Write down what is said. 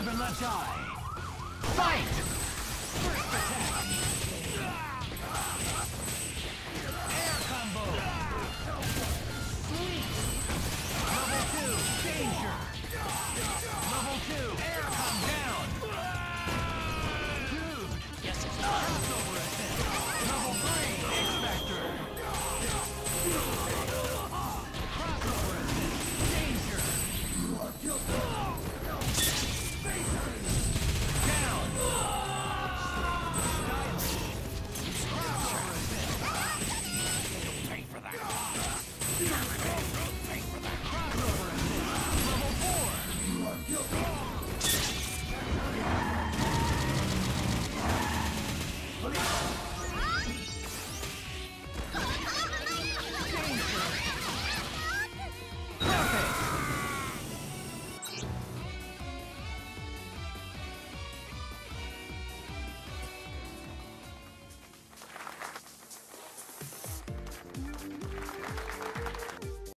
Live and let die. Fight! First attack. Air combo. Sweet. Level 2. Danger. Level 2. Air come down. Dude. Yes, it's crossover attack. Level 3. X-Factor. Crossover attack. Danger. Down. Crossover attack. Pay for that. Pay for that. Crossover attack. Level 4.